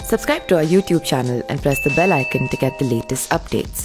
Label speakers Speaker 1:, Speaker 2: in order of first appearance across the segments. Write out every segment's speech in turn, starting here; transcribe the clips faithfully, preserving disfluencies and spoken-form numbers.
Speaker 1: Subscribe to our YouTube channel and press the bell icon to get the latest updates.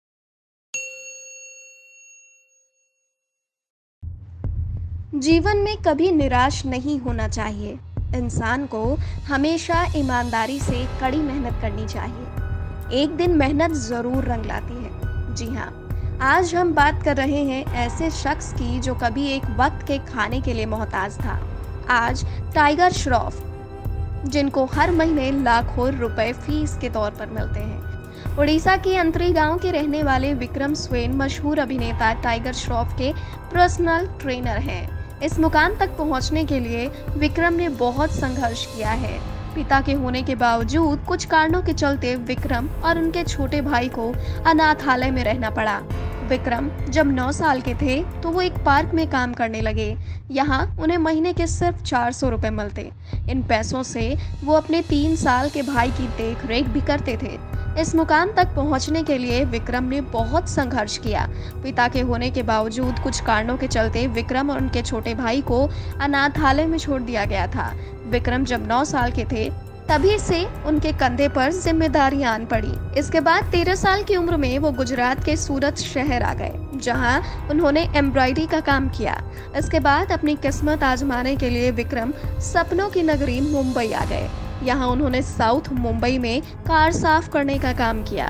Speaker 2: जीवन में कभी निराश नहीं होना चाहिए। इंसान को हमेशा ईमानदारी से कड़ी मेहनत करनी चाहिए। एक दिन मेहनत ज़रूर रंग लाती है। जी हाँ, आज हम बात कर रहे हैं ऐसे शख्स की जो कभी एक वक्त के खाने के लिए मोहताज था। आज टाइगर श्रॉफ, जिनको हर महीने लाखों रुपए फीस के तौर पर मिलते हैं। उड़ीसा के अंतरी गांव के रहने वाले विक्रम स्वेन मशहूर अभिनेता टाइगर श्रॉफ के पर्सनल ट्रेनर हैं। इस मुकाम तक पहुंचने के लिए विक्रम ने बहुत संघर्ष किया है। पिता के होने के बावजूद कुछ कारणों के चलते विक्रम और उनके छोटे भाई को अनाथालय में रहना पड़ा। विक्रम जब नौ साल के थे तो वो एक पार्क में काम करने लगे। यहाँ उन्हें महीने के सिर्फ चार सौ रुपये मिलते। इन पैसों से वो अपने तीन साल के भाई की देख रेख भी करते थे। इस मुकाम तक पहुंचने के लिए विक्रम ने बहुत संघर्ष किया। पिता के होने के बावजूद कुछ कारणों के चलते विक्रम और उनके छोटे भाई को अनाथालय में छोड़ दिया गया था। विक्रम जब नौ साल के थे तभी से उनके कंधे पर जिम्मेदारियां आन पड़ी। इसके बाद तेरह साल की उम्र में वो गुजरात के सूरत शहर आ गए, जहां उन्होंने एम्ब्रॉयडरी का काम किया। इसके बाद अपनी किस्मत आजमाने के लिए विक्रम सपनों की नगरी मुंबई आ गए। यहाँ उन्होंने साउथ मुंबई में कार साफ करने का काम किया।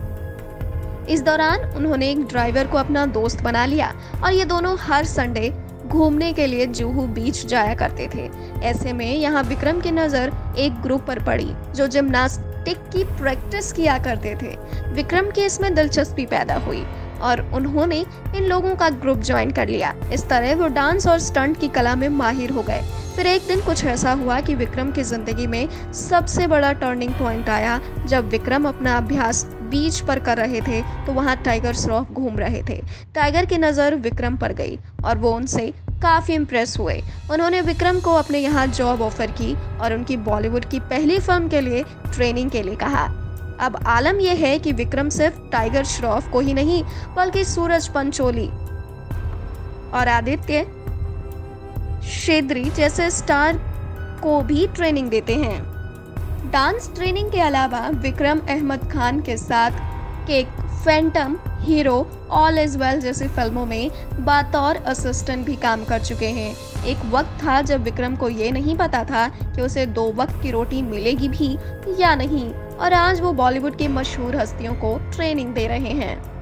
Speaker 2: इस दौरान उन्होंने एक ड्राइवर को अपना दोस्त बना लिया और ये दोनों हर संडे घूमने के लिए जुहू बीच जाया करते थे। ऐसे में यहाँ विक्रम की नज़र एक ग्रुप पर पड़ी जो जिम्नास्टिक की प्रैक्टिस किया करते थे। विक्रम की इसमें दिलचस्पी पैदा हुई और उन्होंने इन लोगों का ग्रुप ज्वाइन कर लिया। इस तरह वो डांस और स्टंट की कला में माहिर हो गए। फिर एक दिन कुछ ऐसा हुआ कि विक्रम की जिंदगी में सबसे बड़ा टर्निंग पॉइंट आया। जब विक्रम अपना अभ्यास बीच पर कर रहे थे तो वहाँ टाइगर श्रॉफ घूम रहे थे। टाइगर की नज़र विक्रम पर गई और वो उनसे काफ़ी इम्प्रेस हुए। उन्होंने विक्रम को अपने यहाँ जॉब ऑफर की और उनकी बॉलीवुड की पहली फिल्म के लिए ट्रेनिंग के लिए कहा। अब आलम यह है कि विक्रम सिर्फ टाइगर श्रॉफ को ही नहीं बल्कि सूरज पंचोली और आदित्य शेद्री जैसे स्टार को भी ट्रेनिंग देते हैं। डांस ट्रेनिंग के अलावा विक्रम अहमद खान के साथ Kick, Phantom, Hero, All Is Well जैसी फिल्मों में बतौर असिस्टेंट भी काम कर चुके हैं। एक वक्त था जब विक्रम को ये नहीं पता था कि उसे दो वक्त की रोटी मिलेगी भी या नहीं, और आज वो बॉलीवुड की मशहूर हस्तियों को ट्रेनिंग दे रहे हैं।